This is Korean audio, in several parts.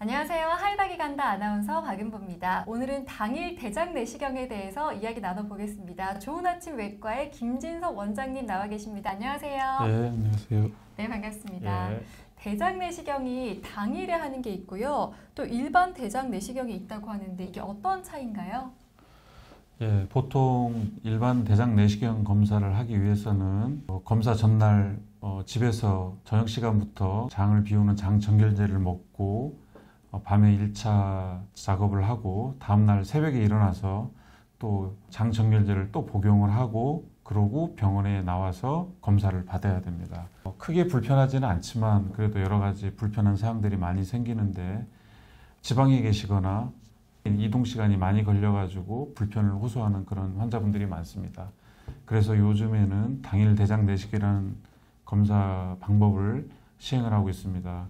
안녕하세요. 하이닥이 간다 아나운서 박은보입니다. 오늘은 당일 대장 내시경에 대해서 이야기 나눠보겠습니다. 좋은 아침 외과의 김진석 원장님 나와 계십니다. 안녕하세요. 네, 안녕하세요. 네, 반갑습니다. 예. 대장 내시경이 당일에 하는 게 있고요. 또 일반 대장 내시경이 있다고 하는데 이게 어떤 차이인가요? 예, 보통 일반 대장 내시경 검사를 하기 위해서는 검사 전날 집에서 저녁 시간부터 장을 비우는 장 정결제를 먹고 밤에 1차 작업을 하고 다음날 새벽에 일어나서 또 장 정결제를 또 복용을 하고 그러고 병원에 나와서 검사를 받아야 됩니다. 크게 불편하지는 않지만 그래도 여러 가지 불편한 사항들이 많이 생기는데 지방에 계시거나 이동 시간이 많이 걸려가지고 불편을 호소하는 그런 환자분들이 많습니다. 그래서 요즘에는 당일 대장 내시경이라는 검사 방법을 시행을 하고 있습니다.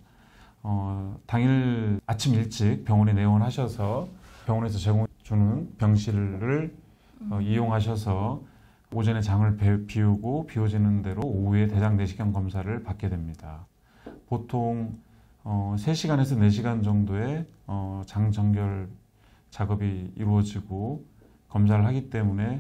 당일 아침 일찍 병원에 내원하셔서 병원에서 제공해주는 병실을 이용하셔서 오전에 장을 비우고 비워지는 대로 오후에 대장 내시경 검사를 받게 됩니다. 보통 3시간에서 4시간 정도의 장 정결 작업이 이루어지고 검사를 하기 때문에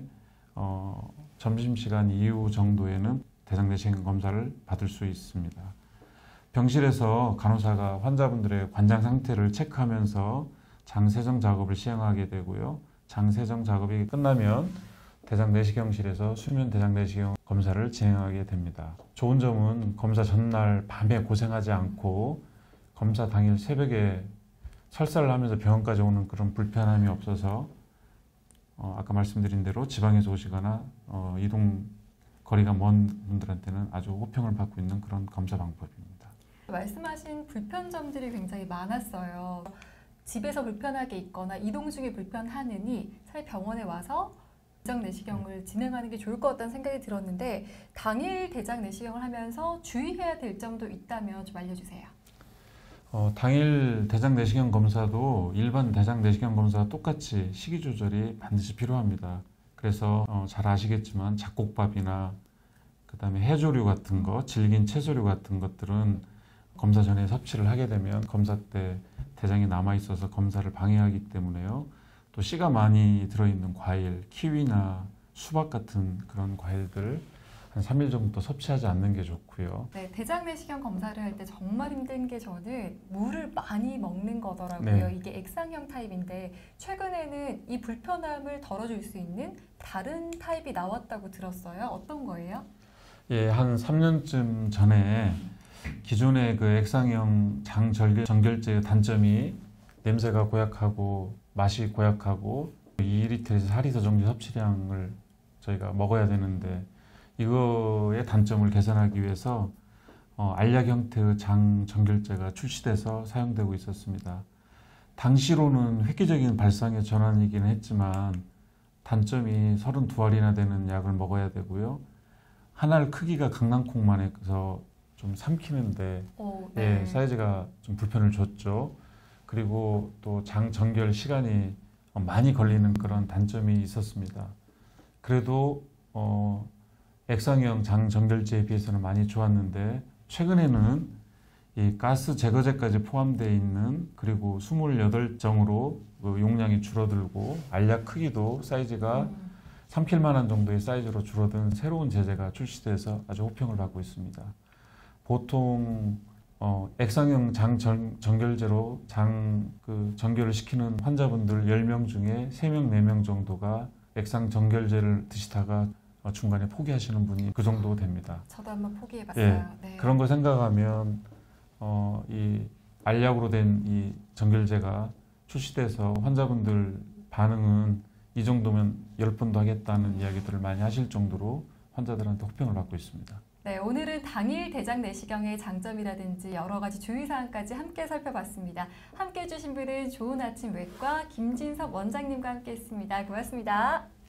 점심시간 이후 정도에는 대장 내시경 검사를 받을 수 있습니다. 병실에서 간호사가 환자분들의 관장 상태를 체크하면서 장 세정 작업을 시행하게 되고요. 장 세정 작업이 끝나면 대장 내시경실에서 수면 대장 내시경 검사를 진행하게 됩니다. 좋은 점은 검사 전날 밤에 고생하지 않고 검사 당일 새벽에 설사를 하면서 병원까지 오는 그런 불편함이 없어서 아까 말씀드린 대로 지방에서 오시거나 이동 거리가 먼 분들한테는 아주 호평을 받고 있는 그런 검사 방법입니다. 말씀하신 불편점들이 굉장히 많았어요. 집에서 불편하게 있거나 이동 중에 불편하느니 차라리 병원에 와서 대장 내시경을 진행하는 게 좋을 것 같다는 생각이 들었는데 당일 대장 내시경을 하면서 주의해야 될 점도 있다면 좀 알려주세요. 당일 대장 내시경 검사도 일반 대장 내시경 검사와 똑같이 식이 조절이 반드시 필요합니다. 그래서 잘 아시겠지만 잡곡밥이나 그다음에 해조류 같은 거, 질긴 채소류 같은 것들은 검사 전에 섭취를 하게 되면 검사 때 대장이 남아 있어서 검사를 방해하기 때문에요. 또 씨가 많이 들어있는 과일, 키위나 수박 같은 그런 과일들 한 3일 정도 섭취하지 않는 게 좋고요. 네, 대장 내시경 검사를 할 때 정말 힘든 게 저는 물을 많이 먹는 거더라고요. 네. 이게 액상형 타입인데 최근에는 이 불편함을 덜어줄 수 있는 다른 타입이 나왔다고 들었어요. 어떤 거예요? 예, 한 3년쯤 전에 기존의 그 액상형 장 정결제의 단점이 냄새가 고약하고 맛이 고약하고 2리터에서 4리터 정도 섭취량을 저희가 먹어야 되는데 이거의 단점을 개선하기 위해서 알약 형태의 장 정결제가 출시돼서 사용되고 있었습니다. 당시로는 획기적인 발상의 전환이기는 했지만 단점이 32알이나 되는 약을 먹어야 되고요. 한 알 크기가 강낭콩만 해서 좀 삼키는데 네. 예, 사이즈가 좀 불편을 줬죠. 그리고 또 장 정결 시간이 많이 걸리는 그런 단점이 있었습니다. 그래도 액상형 장 정결제에 비해서는 많이 좋았는데 최근에는 이 가스 제거제까지 포함되어 있는 그리고 28정으로 그 용량이 줄어들고 알약 크기도 사이즈가 삼킬 만한 정도의 사이즈로 줄어든 새로운 제제가 출시돼서 아주 호평을 받고 있습니다. 보통 액상형 장 정결제로 장 정결을 시키는 환자분들 10명 중에 3명, 4명 정도가 액상 정결제를 드시다가 중간에 포기하시는 분이 그 정도 됩니다. 저도 한번 포기해봤어요. 예, 네. 그런 걸 생각하면 이 알약으로 된 이 정결제가 출시돼서 환자분들 반응은 이 정도면 10번도 하겠다는 이야기들을 많이 하실 정도로 환자들한테 호평을 받고 있습니다. 네, 오늘은 당일 대장 내시경의 장점이라든지 여러 가지 주의사항까지 함께 살펴봤습니다. 함께 해주신 분은 좋은 아침 외과 김진석 원장님과 함께 했습니다. 고맙습니다.